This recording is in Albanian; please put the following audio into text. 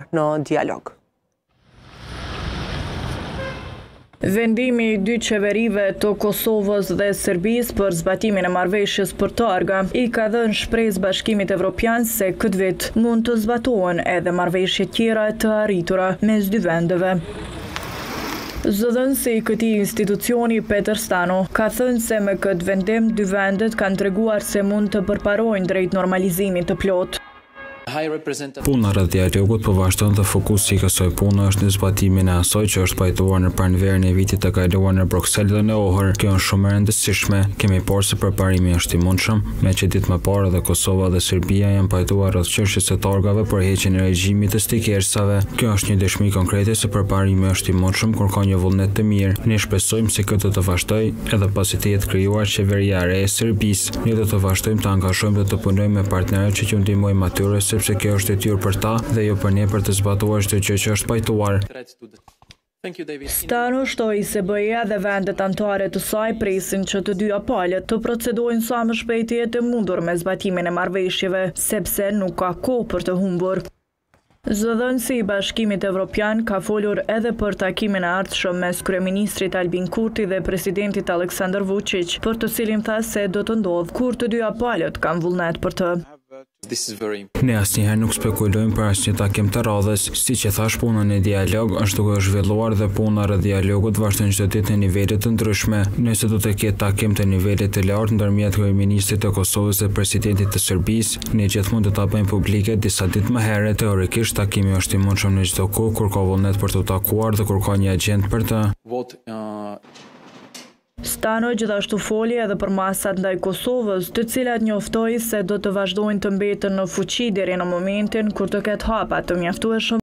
në dialog. Vendimi i dy qeverive të Kosovës dhe Serbisë për zbatimin e marrëveshjes për Targa i ka dhënë shpresë Bashkimit Evropian se këtë vit mund të zbatohen edhe marrëveshje tjera të arritura mes dy vendeve. Zëdhënësi i këtij institucioni Peter Stano ka thënë se me këtë vendim dy vendet kanë treguar se mund të përparojnë drejt normalizimit të plotë. Puna rreth dialogut po vazhdon dhe fokusi i kësaj pune është në zbatimin e asaj që është pajtuar në pranverën e vitit të kaluar në Bruksel dhe në Ohër. Kjo është shumë e rëndësishme. Kemi parë se përparimi është i mundshëm, me që ditë më parë dhe Kosova dhe Serbia janë pajtuar rreth çështjes së targave për heqjen e regjimit të stikersave. Kjo është një dëshmi konkrete se përparimi është i mundshëm kur ka një vullnet të mirë. Ne shpresojmë se këtë të vazhdoj edhe pasi të jetë krijuar qeveria e re e Serbisë. Ne do të vazhdojmë të angazhojmë dhe të punojmë me partnerët që ndihmojmë atyre sepse kjo është detyrë për ta dhe jo për ne për të zbatuar çdo gjë që është pajtuar. Stano shtoi se BE-ja dhe vendet anëtare të saj presin që të dyja palët të procedojnë sa më shpejt e jetë mundur me zbatimin e marrëveshjeve, sepse nuk ka kohë për të humbur. Zëdhënësi i Bashkimit Evropian ka folur edhe për takimin e ardhshëm mes kryeministrit Albin Kurti dhe presidentit Aleksandar Vučić, për të cilin tha se do të ndodhë kur të dyja palët kanë vullnet për të. Ne asnjëherë nuk spekulojmë për asnjë takim të radhës, siç e thash, puna në dialog është duke zhvilluar dhe puna rreth dialogut vazhdon çdo ditë në nivele të ndryshme. Nëse do të ketë takim të nivelit të lartë ndërmjet kryeministrit të Kosovës dhe presidentit të Serbisë, ne gjithmonë do ta bëjmë publike disa ditë më herët. Teorikisht takimi është i mundshëm në çdo kohë kur ka vullnet për të takuar dhe kur ka një agjend për të. Stano gjithashtu foli edhe për masat ndaj Kosovës, të cilat njoftoi se do të vazhdojnë të mbeten në fuqi deri në momentin kur të ketë hapa të mjaftueshëm